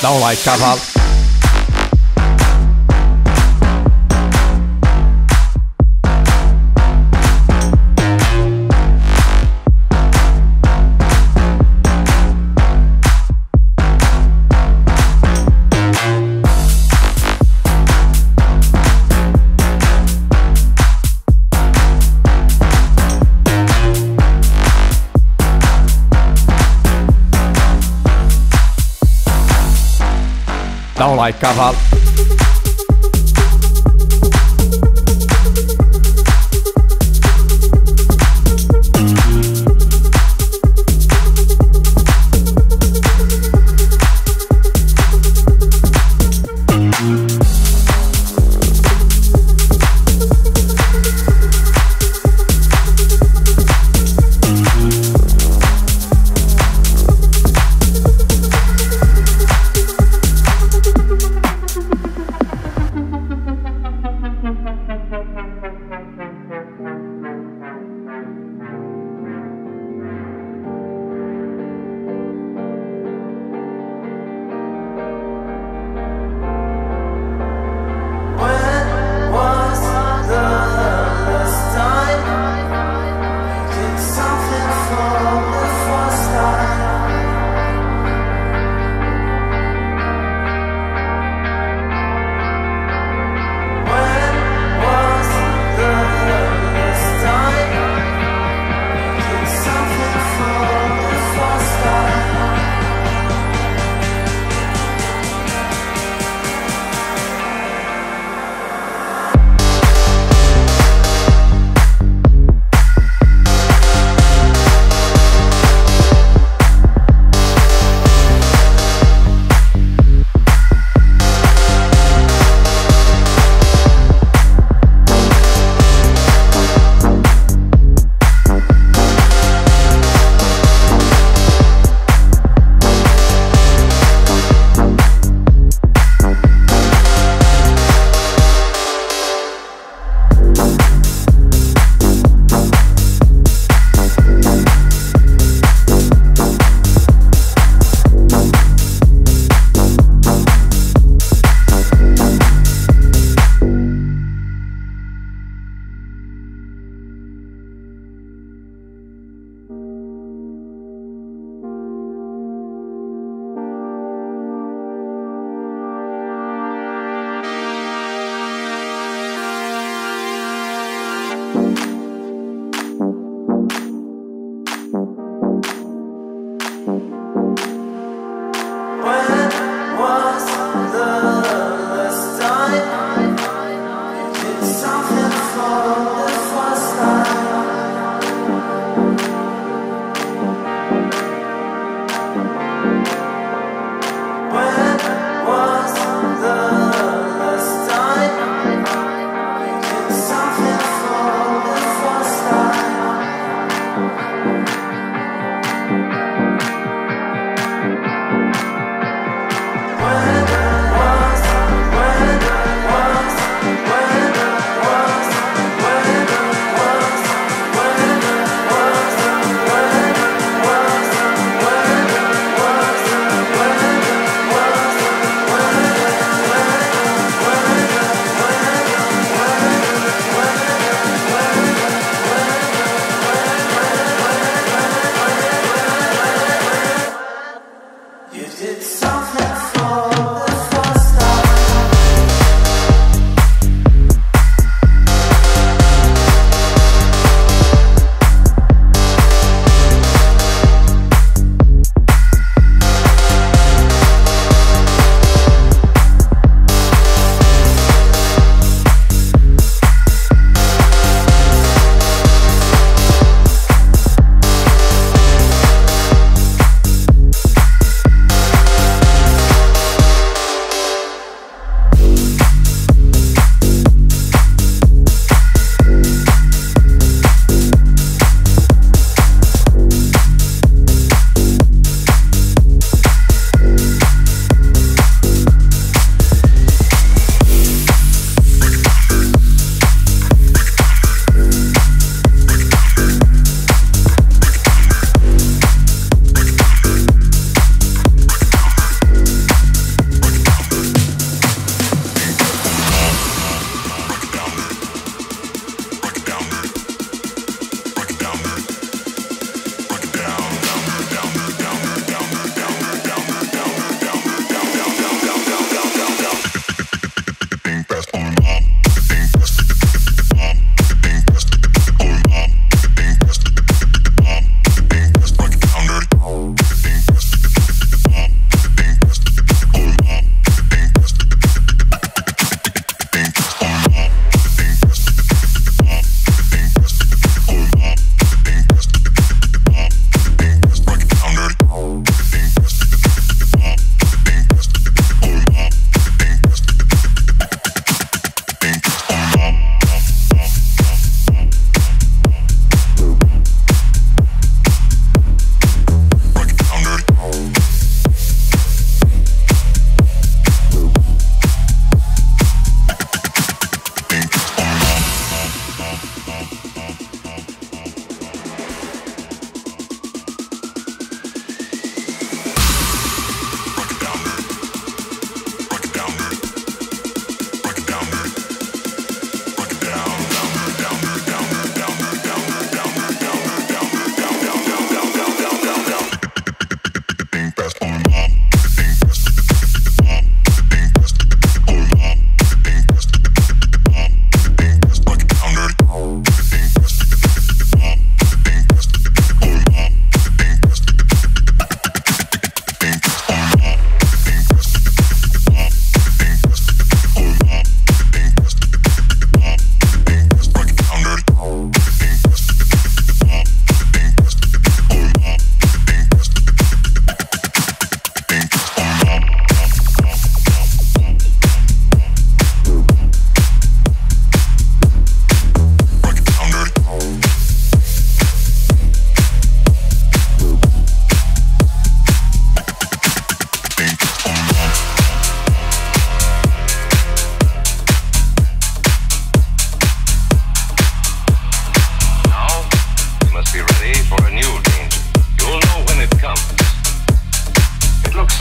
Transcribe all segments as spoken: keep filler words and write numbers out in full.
Don't like caval. Don't like caval.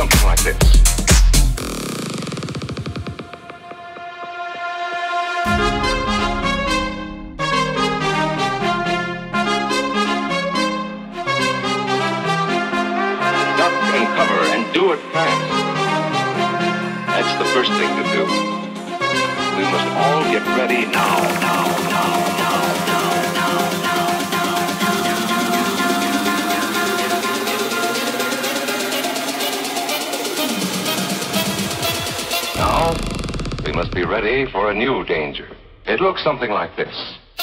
something like this. Duck and cover and do it fast. That's the first thing to do. We must all get ready now, now, now, now, now, now, now, now. Now, we must be ready for a new danger. It looks something like this.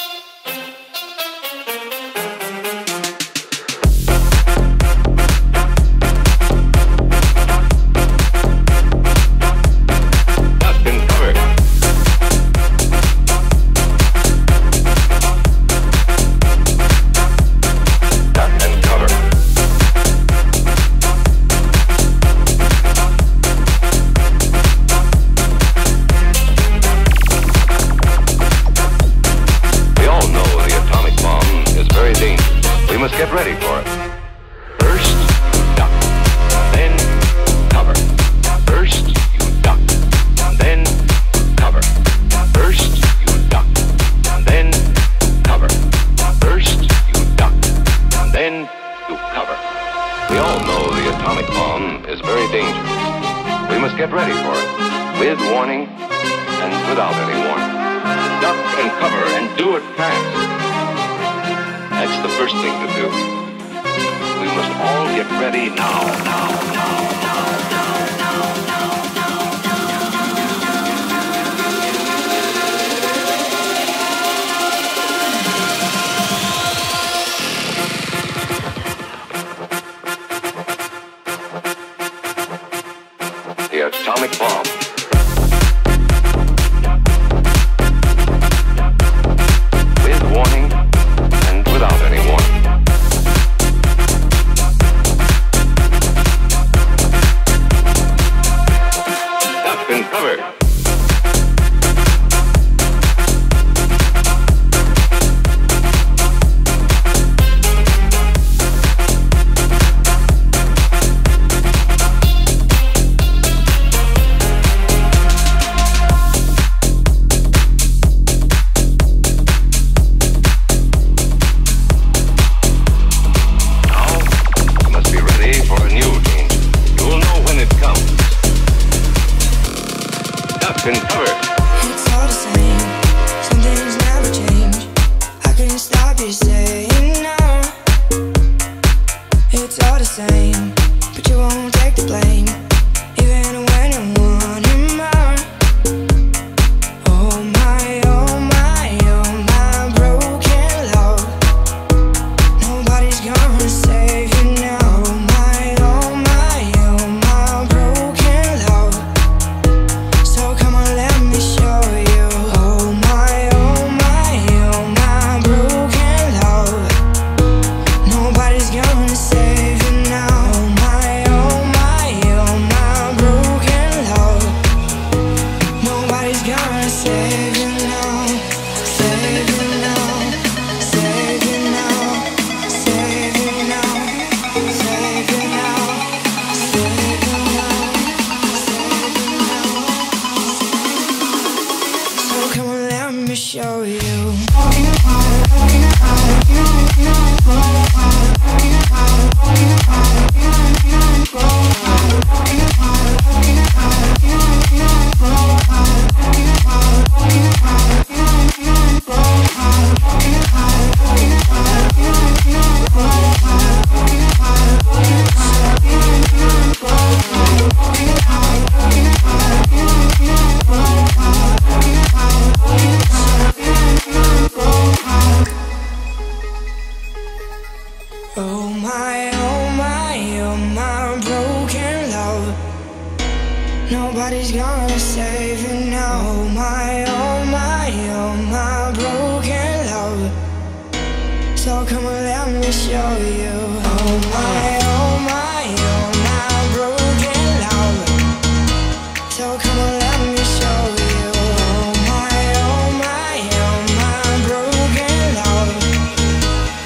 Get ready for it. First, duck, then cover. First, you duck, then cover. First, you duck, then cover. First, you duck, then you cover. We all know the atomic bomb is very dangerous. We must get ready for it, with warning and without any warning. Duck and cover and do it fast. That's the first thing to do. We must all get ready now, now, now, now, now, now, now, now. The atomic bomb. With warning and without any warning. Duck and cover. And cover. It's all the same, some things never change. I couldn't stop you saying no. It's all the same, but you won't take the blame, even when you want it more. Oh my, oh my, oh my broken love. Nobody's gonna save you now. Oh my, oh my, oh my broken love. So come on, let me show you. Oh my, oh my, oh my broken love. Nobody's gonna save you now. Oh my, oh my, oh my broken love. Nobody's gonna save you now. Save you now. Save you now. Save you now. Save you now. Save you now. Save you now. So come on, let me show you. Oh my, oh my, oh my broken love. Nobody's gonna save you now. Oh my, oh my, oh my broken love. So come on, let me show you. Oh my, oh my, oh my broken love. So come on, let me show you. Oh my, oh my, oh my broken love.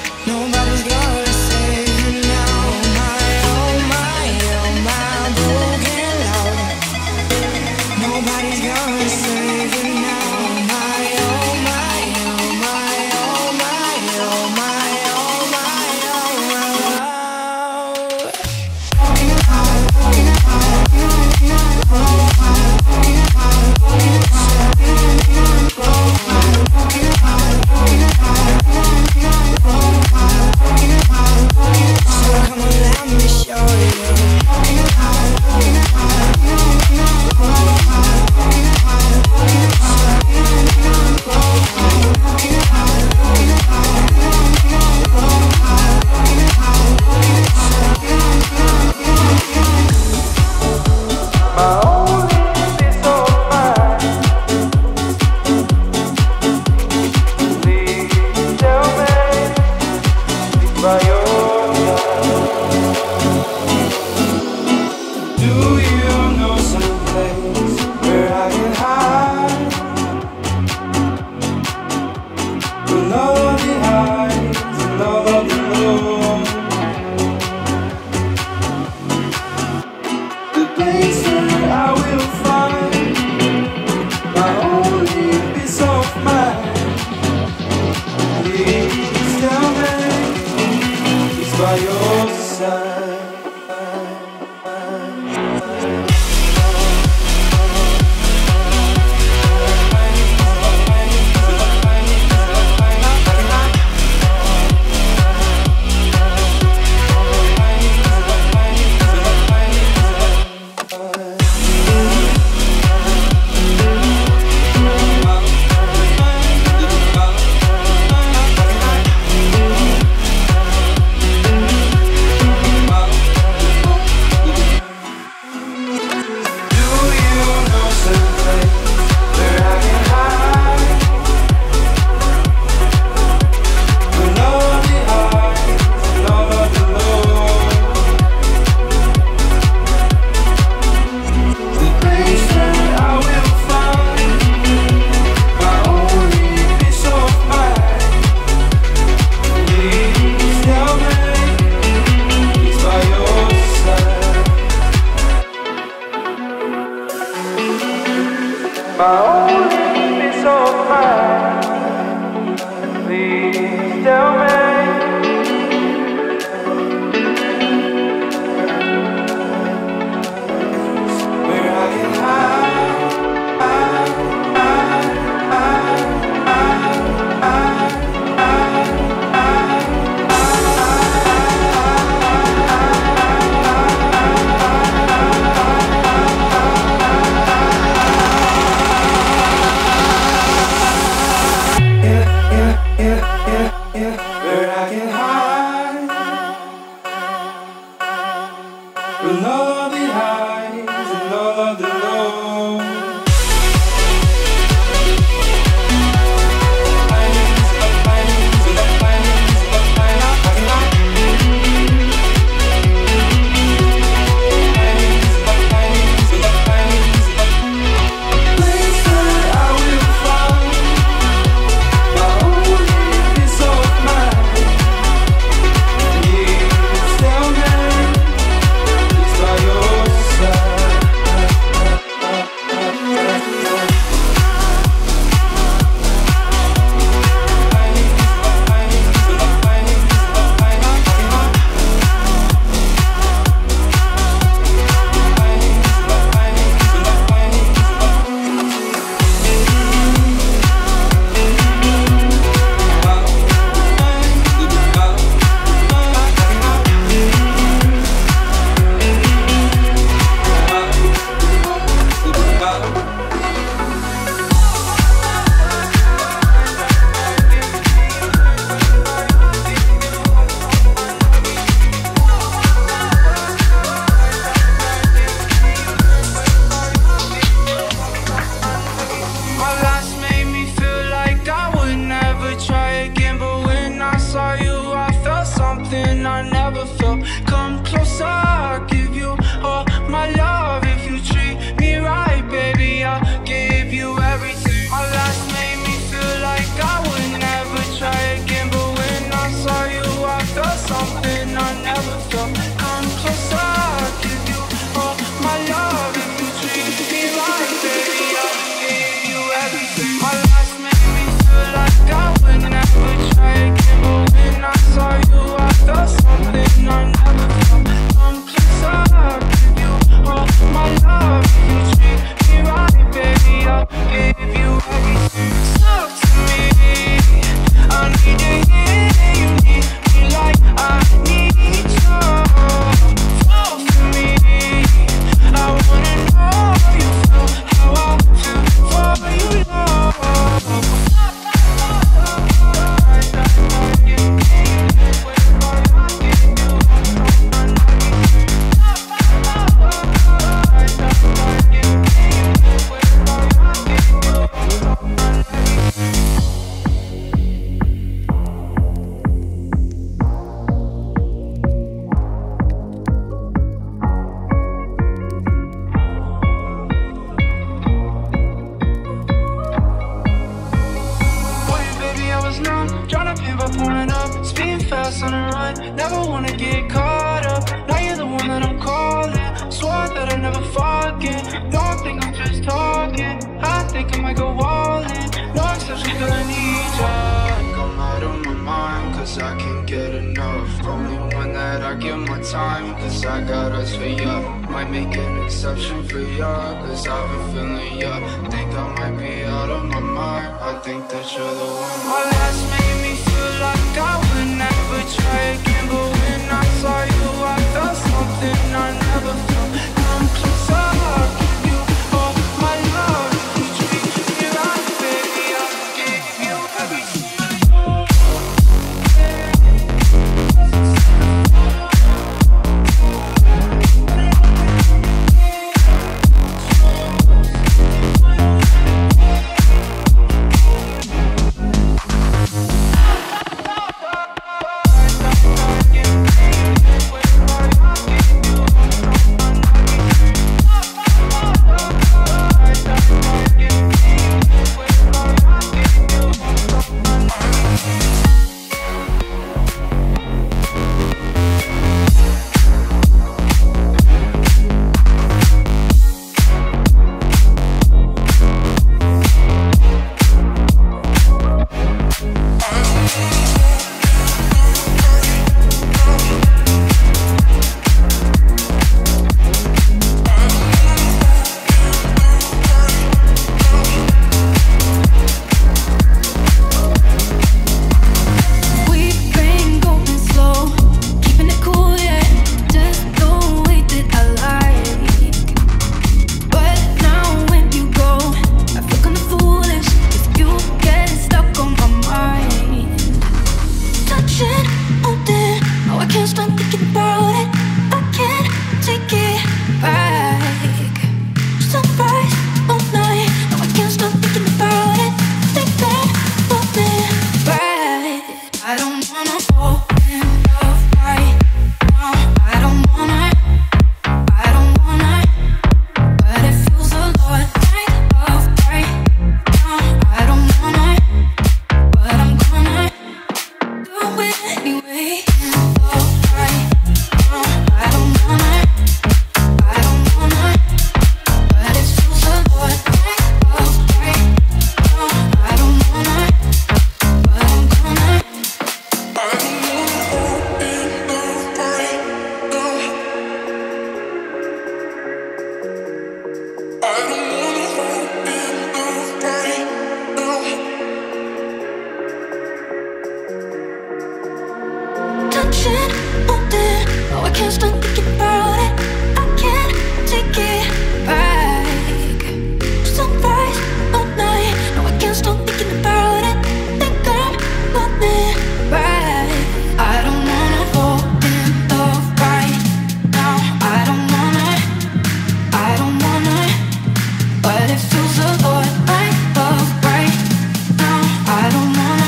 Nobody's gonna save you now. Oh my, oh my, oh my broken My only piece of mind, please tell me where I can hide, hide, hide, hide, hide, yeah, yeah, yeah, yeah. fast on the run, never wanna get caught up. Now you're the one that I'm calling. Swore that I never forget. Don't think I'm just talking. I think I might go all in. No exception, girl, I need ya. I'm out of my mind, cause I can't get enough. Only one that I give my time, cause I got us for ya. Might make an exception for ya, cause I've been feeling ya. Think I might be out of my mind, I think that you're the one. My last made me feel like I would never try again, but when I saw you I felt something I never felt. Now I'm closer, I'll give you all my love. You treat me right, baby, I'll give you everything.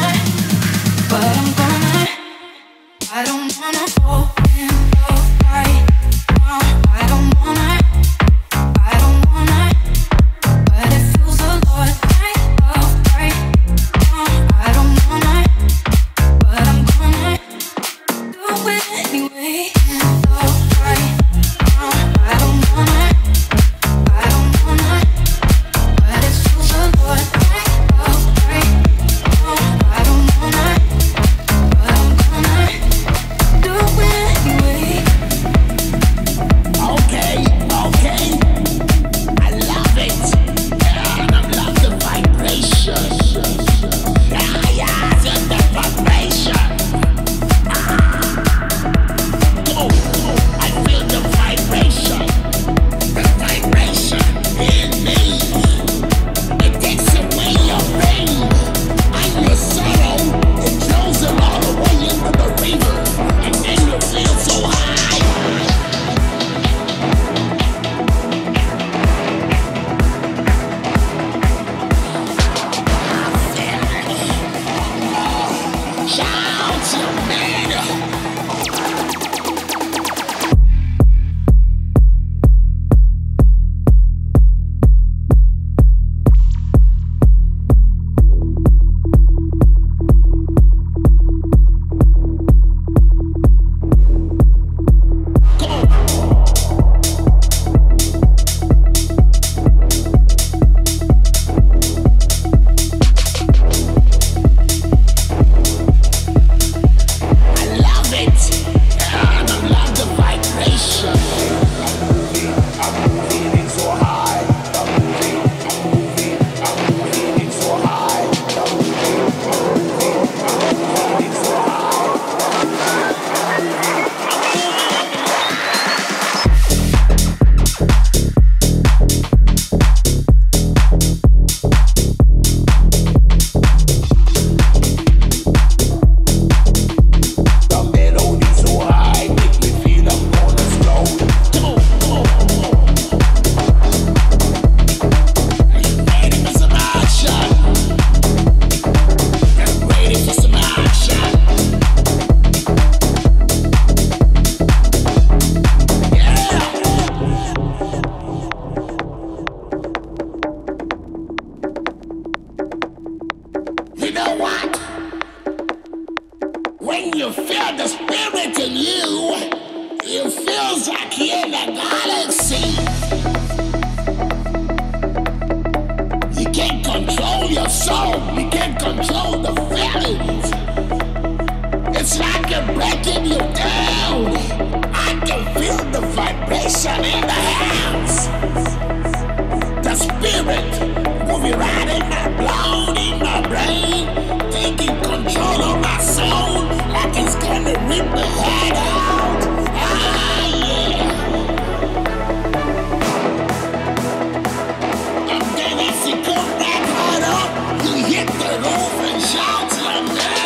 I don't wanna fall in love right vibration in the house. The spirit moving right in my blood, in my brain, taking control of my soul like it's gonna rip the head out. Ah, yeah. And then as you come back hard up, you hit the roof and shout your name.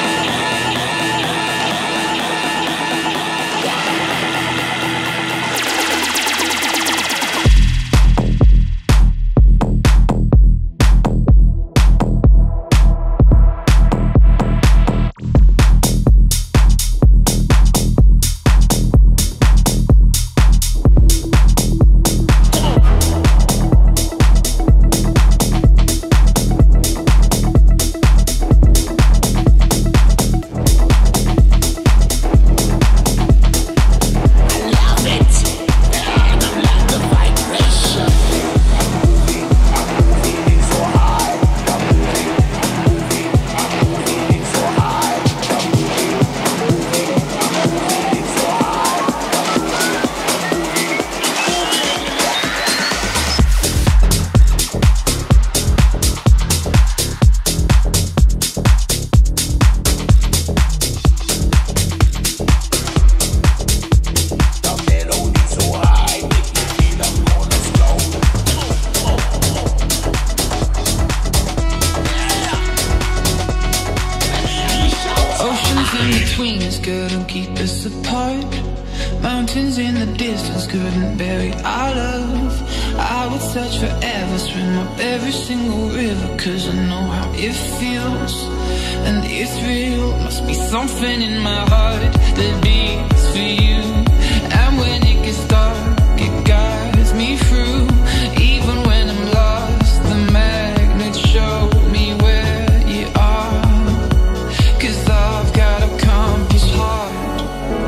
Between us couldn't keep us apart. Mountains in the distance couldn't bury our love. I would search forever, swim up every single river, cause I know how it feels, and it's real. Must be something in my heart that beats for you. And when it gets dark, it guides me through. Even when I'm lost, the magnets show me where you are, cause I've got a compass heart.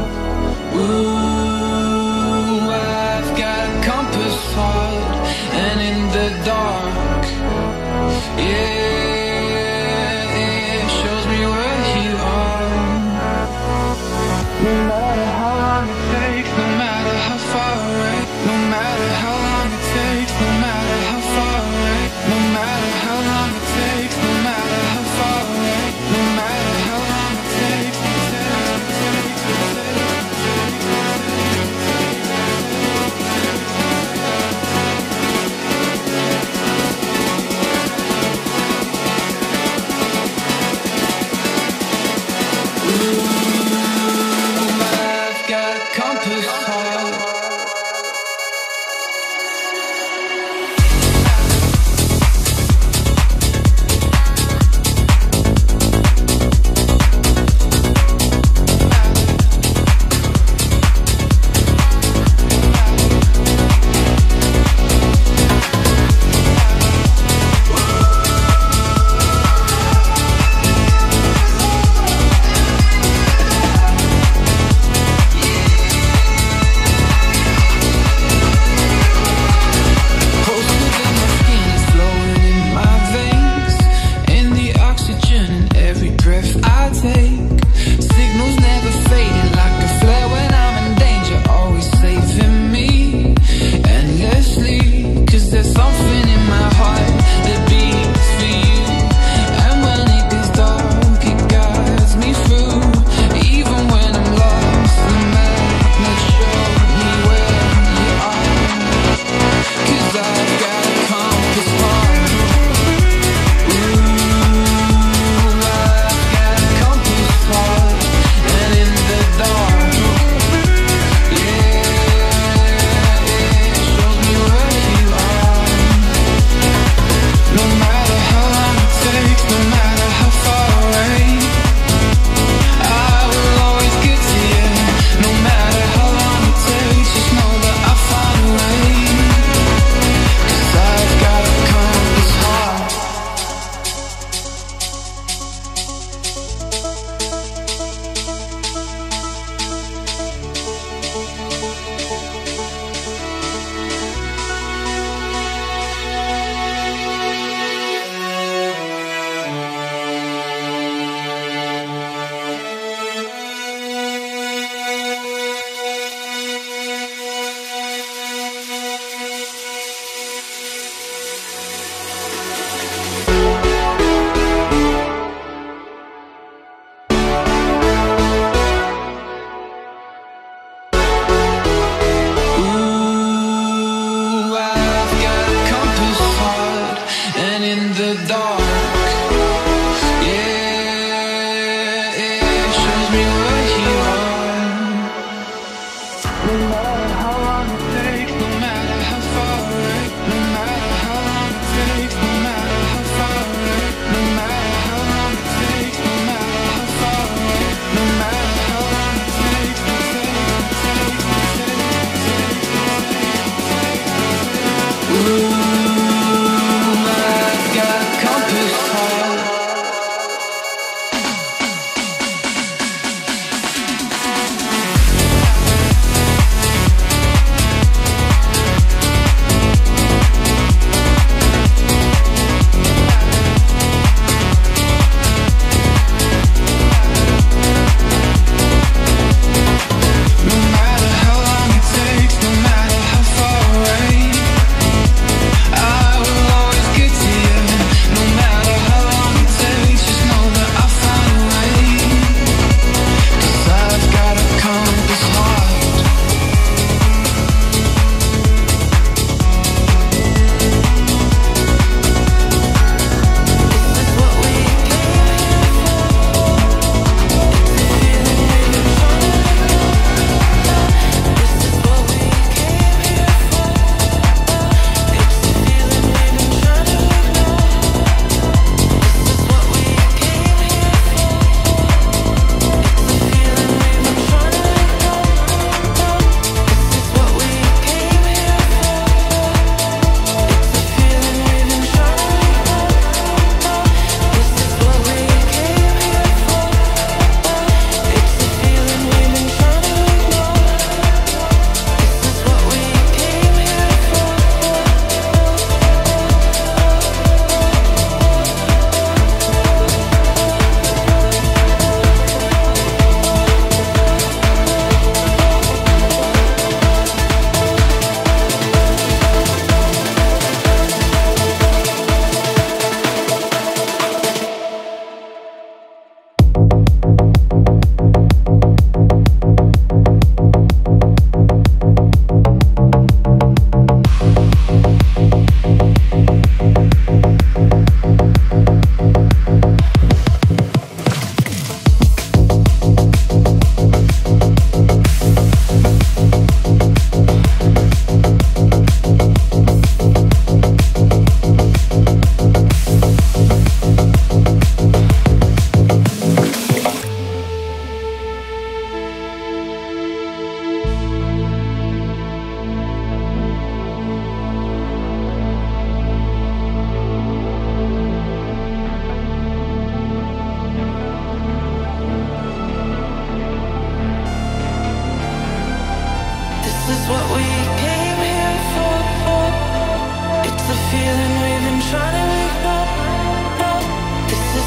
Ooh, I've got a compass heart. And in the dark, yeah, it shows me where you are. No matter how long it takes, no matter how far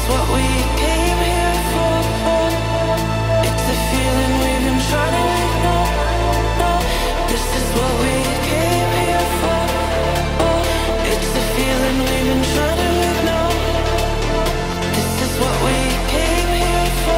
what we came here for. It's the feeling we've been trying to ignore. No, this is what we came here for. It's the feeling we've been trying to ignore. This is what we came here for.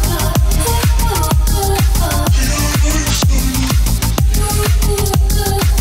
Good.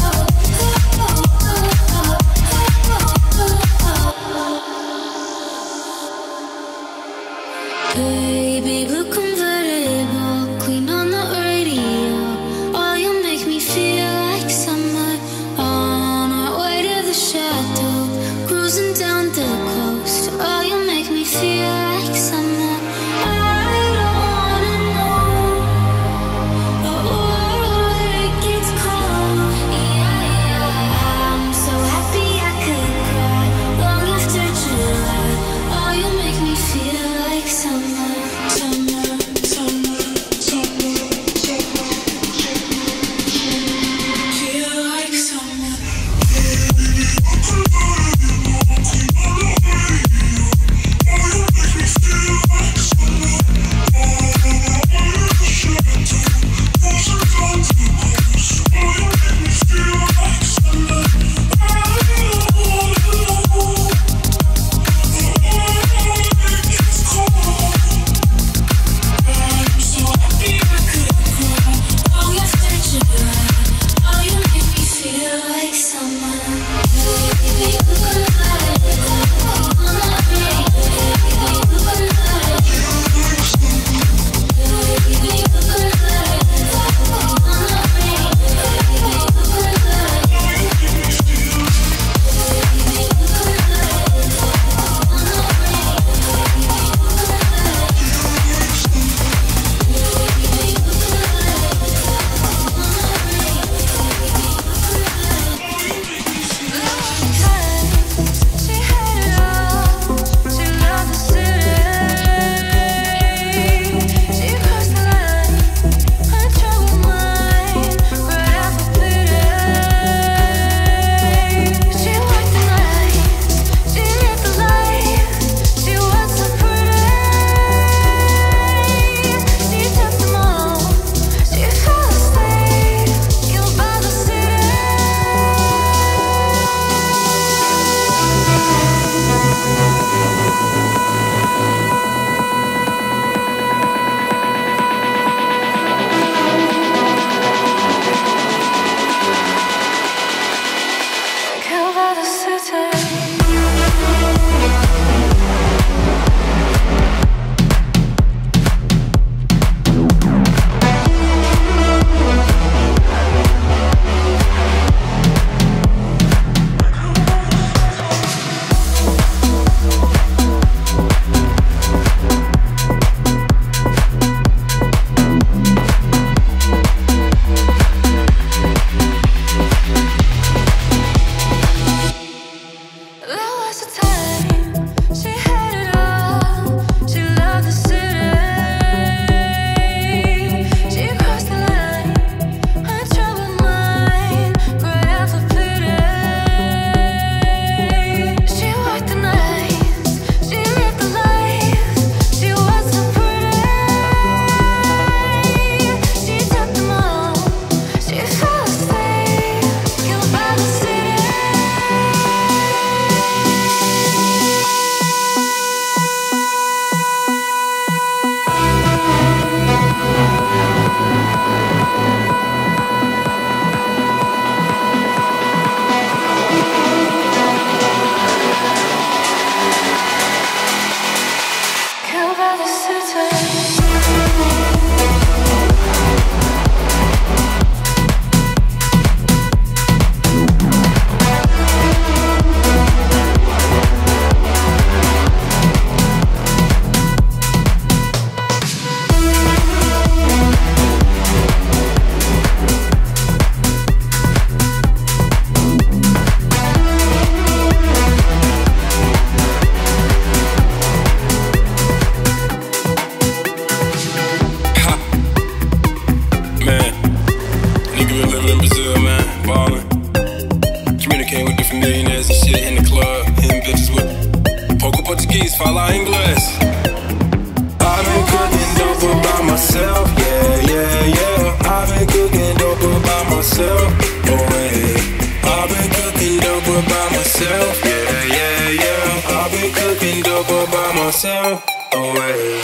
in Brazil, man, ballin'. Communicating with different millionaires and shit in the club, hitting bitches with poco Portuguese, fala inglês. I've been cooking dope all by myself, yeah, yeah, yeah. I've been cooking dope all by myself, oh hey. I've been cooking dope all by myself, yeah, yeah, yeah. I've been cooking dope all by myself, oh hey.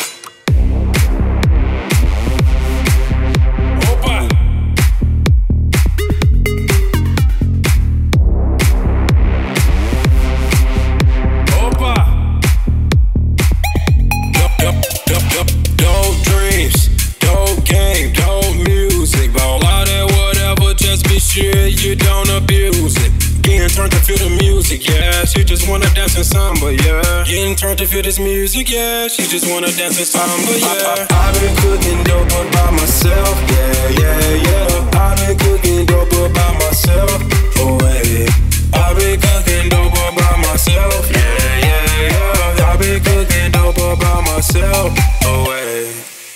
You don't abuse it. Getting turned to feel the music, yeah. She just wanna dance in samba, yeah. Getting turned to feel this music, yeah. She just wanna dance in samba, yeah. I, I, I've been cooking dope all by myself, yeah, yeah, yeah. I've been cooking dope all by myself, oh hey. I've been cooking dope all by myself, yeah, yeah, yeah. I've been cooking dope all by myself, oh hey.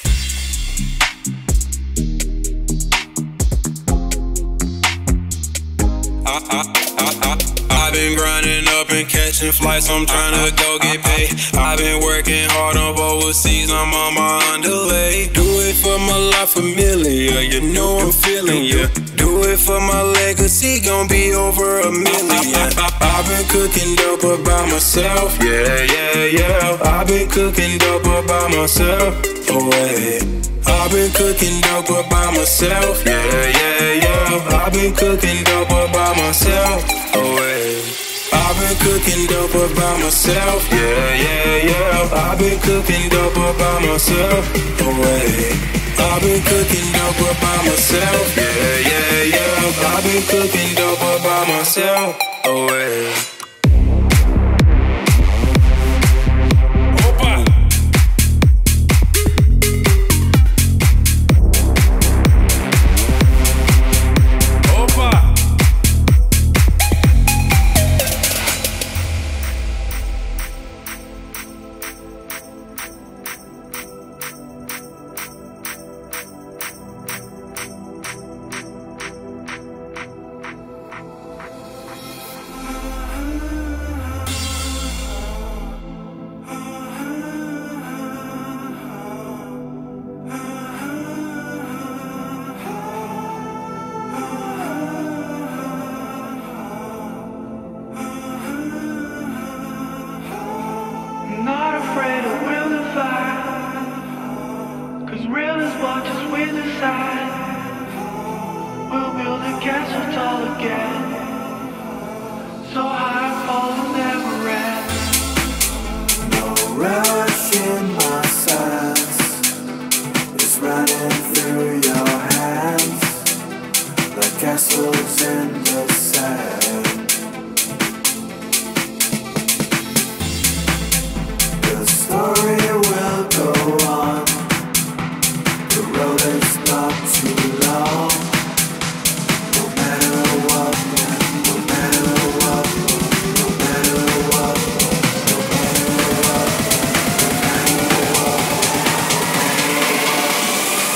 I, I, I, I, I've been grinding up and catching flights, I'm trying to go get paid. I've been working hard on overseas, I'm on my underlay. Do it for my La Familia, you know I'm feeling ya. Do it for my legacy, gon' be over a million. I've been cooking dope all by myself, yeah, yeah, yeah. I've been cooking dope all by myself, oh hey. I've been cooking dope all by myself, yeah, yeah, yeah. I've been cooking dope all by myself, oh hey. I've been cooking dope all by myself, yeah, yeah, yeah. I've been cooking dope all by myself, oh hey. I've been cooking dope all by myself, yeah, yeah, yeah. I've been cooking dope all by myself, oh hey.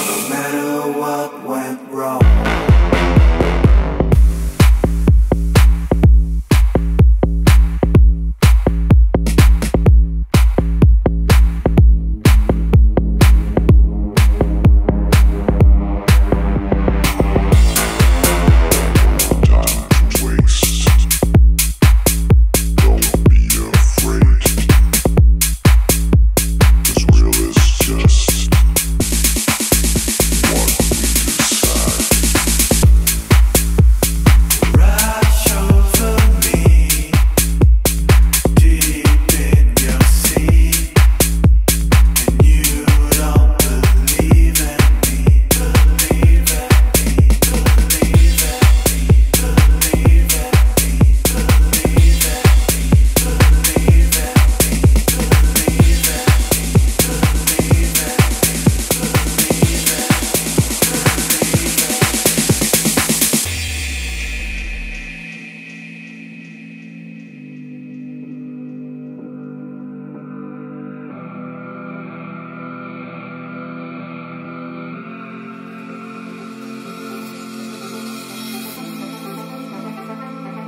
What went wrong?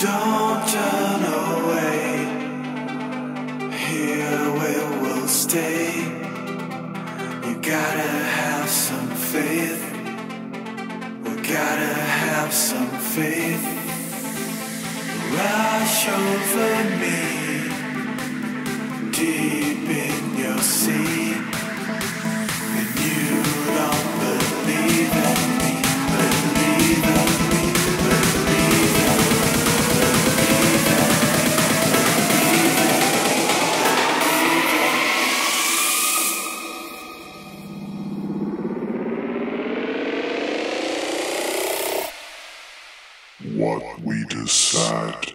Don't turn away. Here we will stay. You gotta have some faith. We gotta have some faith. Rush over me, deep in your sea. And you don't believe in me, believe in me, believe in me, believe in me, believe in me. What we decide.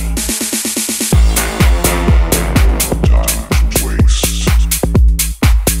Time to waste.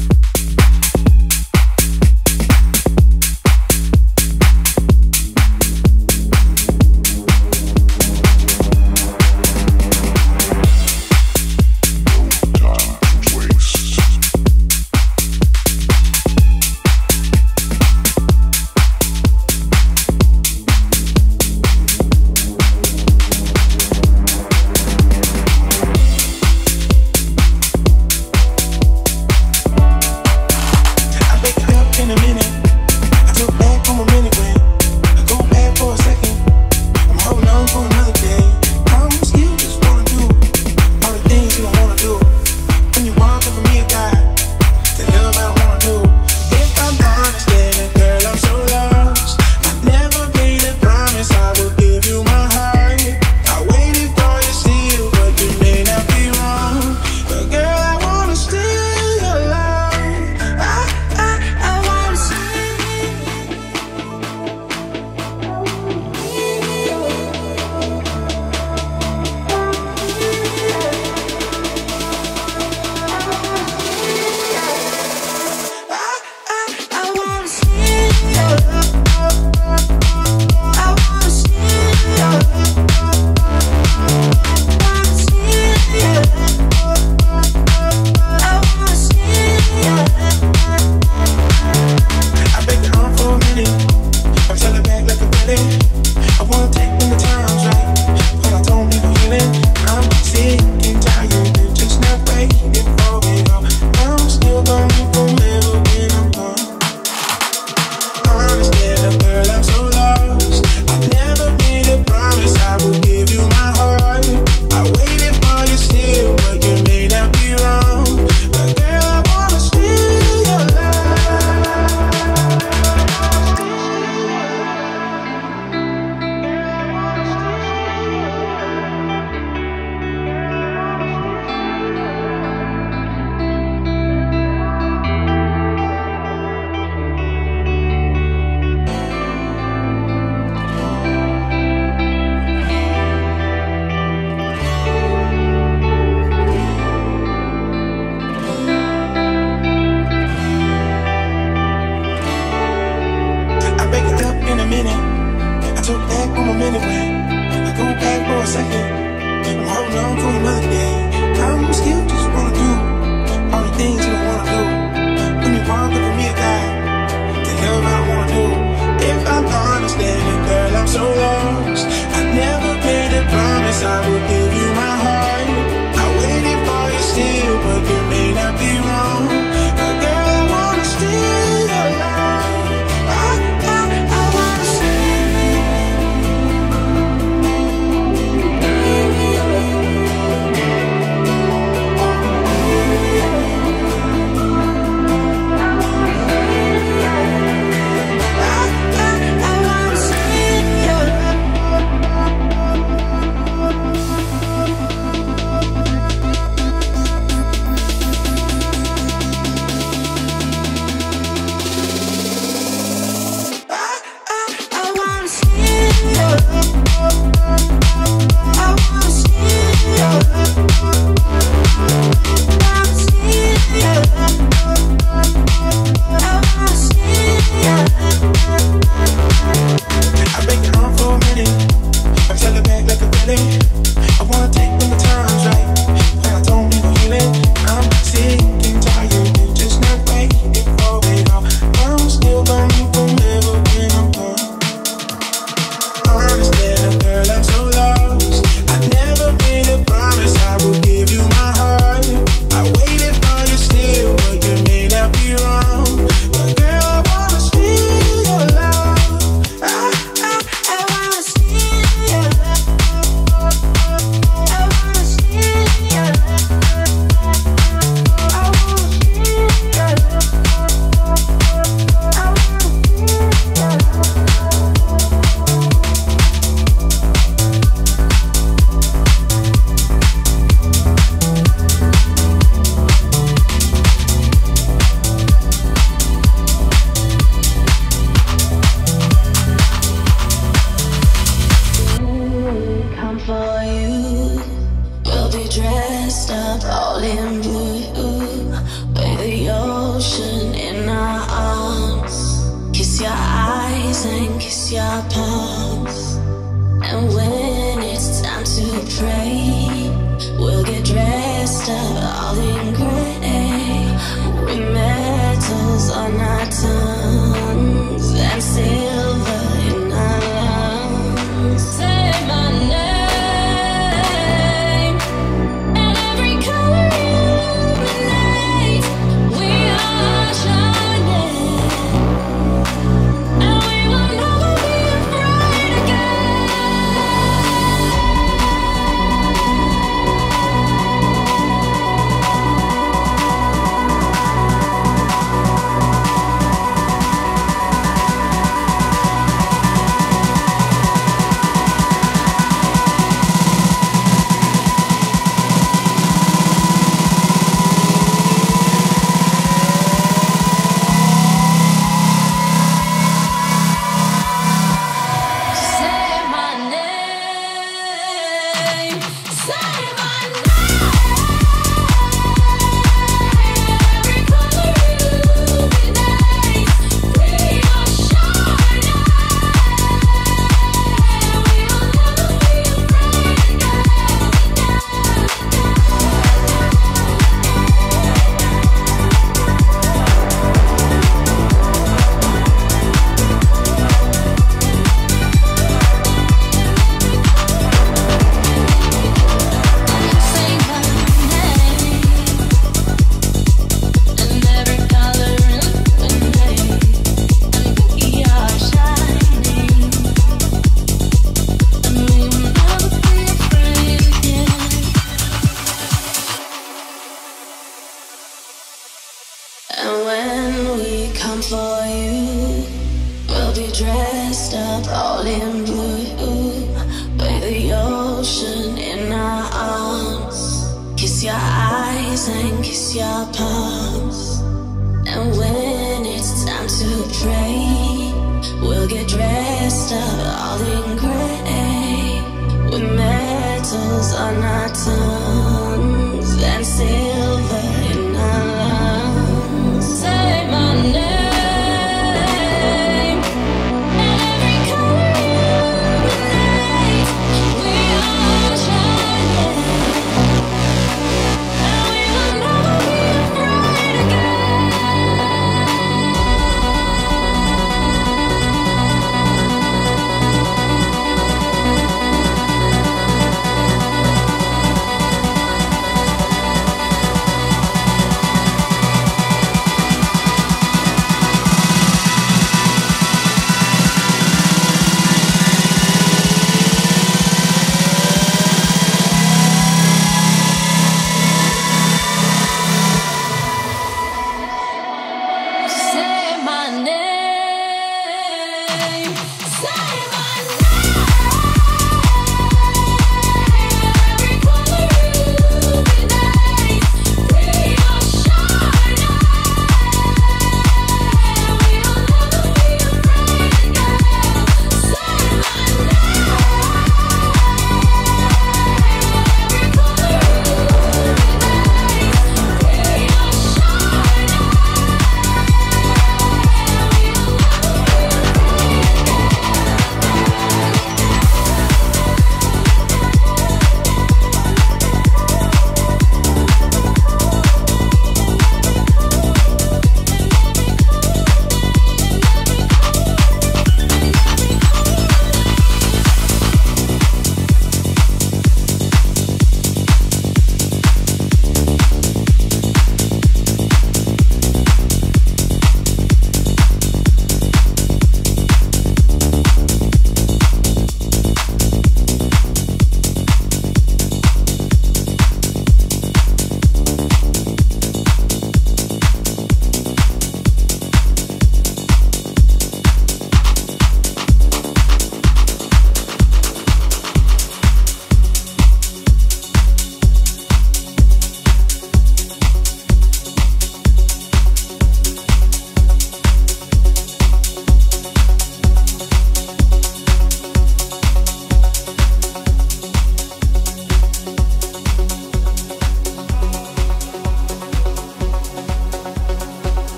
And when we come for you, we'll be dressed up all in blue, with the ocean in our arms. Kiss your eyes and kiss your palms. And when it's time to pray, we'll get dressed up all in grey, with metals on our tongues and silver in our lungs. Say my name.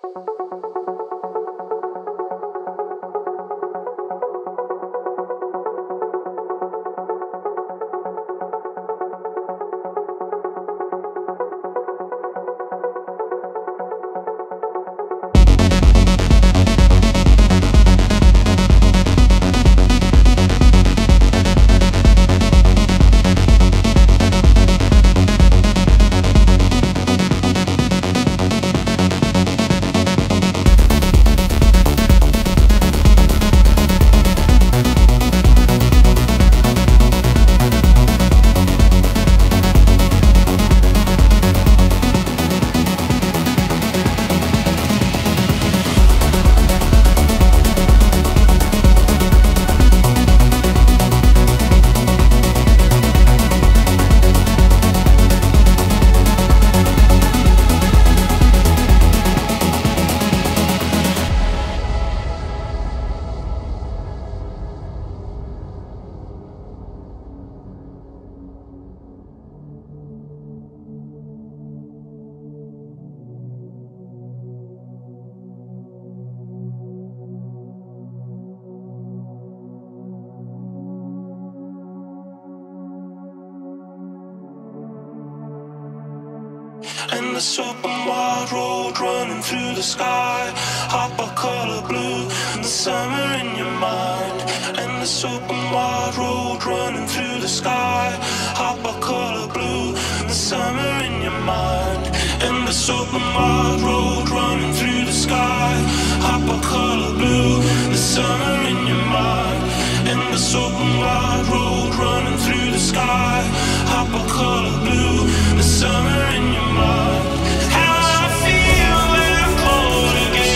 And the open wide road running through the sky, hot by color blue, and the summer in your mind. And the open wide road running through the sky, hot by color blue, and the summer in your mind. And the open wide road running through the sky, hot by color blue, and the summer in your mind. And the open wide road running through the sky, hot by color blue, the summer in your mind. How I feel when I'm cold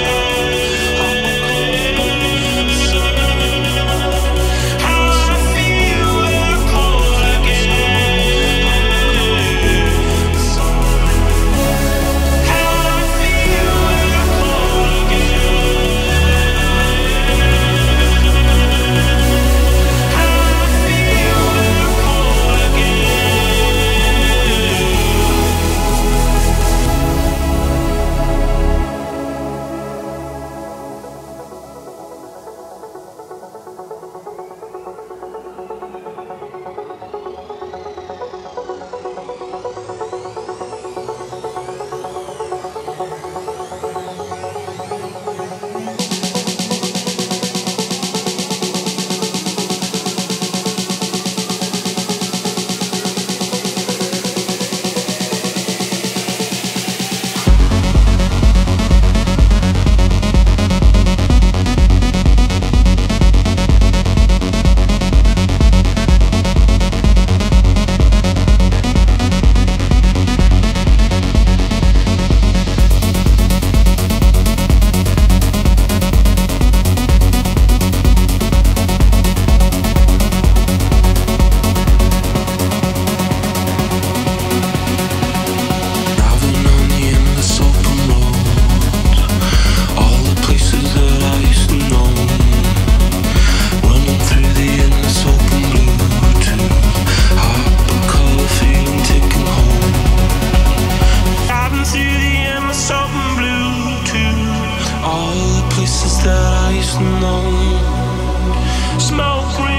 again. How I feel when I'm cold again. How I feel when I'm cold again. How I feel when I'm cold again. Places that I used to know, smoke